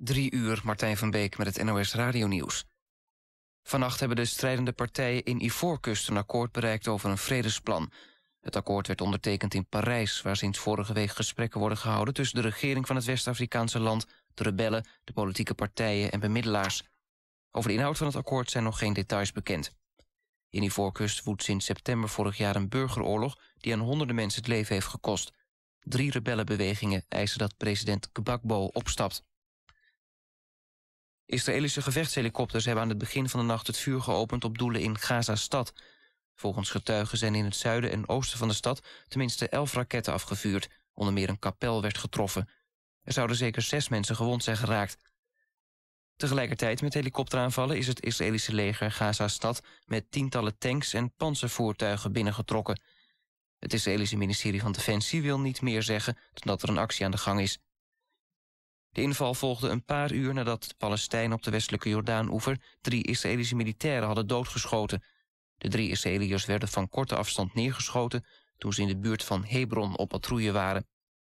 3 uur, Martijn van Beek met het NOS Radio-nieuws. Vannacht hebben de strijdende partijen in Ivoorkust een akkoord bereikt over een vredesplan. Het akkoord werd ondertekend in Parijs, waar sinds vorige week gesprekken worden gehouden tussen de regering van het West-Afrikaanse land, de rebellen, de politieke partijen en bemiddelaars. Over de inhoud van het akkoord zijn nog geen details bekend. In Ivoorkust woedt sinds september vorig jaar een burgeroorlog die aan honderden mensen het leven heeft gekost. 3 rebellenbewegingen eisen dat president Gbagbo opstapt. Israëlische gevechtshelikopters hebben aan het begin van de nacht het vuur geopend op doelen in Gaza-stad. Volgens getuigen zijn in het zuiden en oosten van de stad tenminste 11 raketten afgevuurd. Onder meer een kapel werd getroffen. Er zouden zeker 6 mensen gewond zijn geraakt. Tegelijkertijd met helikopteraanvallen is het Israëlische leger Gaza-stad met tientallen tanks en pantservoertuigen binnengetrokken. Het Israëlische ministerie van Defensie wil niet meer zeggen dan dat er een actie aan de gang is. De inval volgde een paar uur nadat de Palestijnen op de westelijke Jordaan-oever 3 Israëlische militairen hadden doodgeschoten. De 3 Israëliërs werden van korte afstand neergeschoten toen ze in de buurt van Hebron op patrouille waren.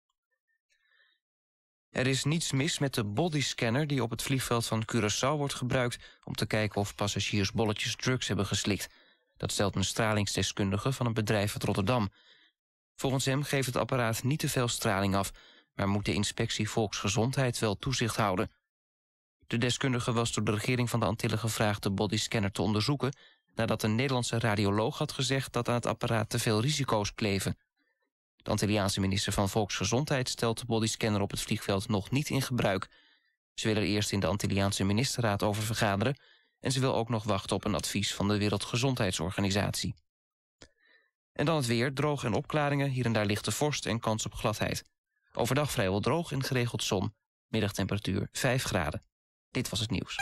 Er is niets mis met de bodyscanner die op het vliegveld van Curaçao wordt gebruikt om te kijken of passagiers bolletjes drugs hebben geslikt. Dat stelt een stralingsdeskundige van een bedrijf uit Rotterdam. Volgens hem geeft het apparaat niet te veel straling af, maar moet de inspectie Volksgezondheid wel toezicht houden. De deskundige was door de regering van de Antillen gevraagd de bodyscanner te onderzoeken, nadat een Nederlandse radioloog had gezegd dat aan het apparaat te veel risico's kleven. De Antilliaanse minister van Volksgezondheid stelt de bodyscanner op het vliegveld nog niet in gebruik. Ze wil er eerst in de Antilliaanse ministerraad over vergaderen en ze wil ook nog wachten op een advies van de Wereldgezondheidsorganisatie. En dan het weer, droog en opklaringen, hier en daar lichte vorst en kans op gladheid. Overdag vrijwel droog en geregeld zon. Middagtemperatuur 5 graden. Dit was het nieuws.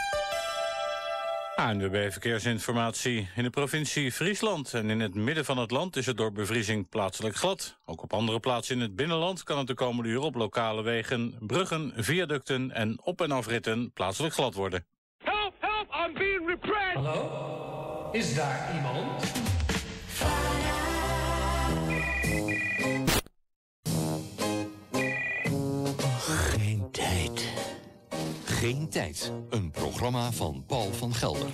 ANWB Verkeersinformatie. In de provincie Friesland en in het midden van het land is het door bevriezing plaatselijk glad. Ook op andere plaatsen in het binnenland kan het de komende uur op lokale wegen, bruggen, viaducten en op- en afritten plaatselijk glad worden. Help, help, I'm being repressed! Hallo? Is daar iemand? Geen tijd. Geen tijd. Een programma van Paul van Gelder.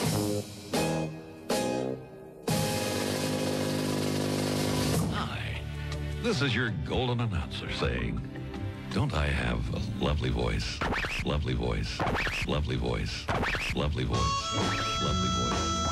Hi, this is your golden announcer saying, don't I have a lovely voice? Lovely voice. Lovely voice. Lovely voice. Lovely voice.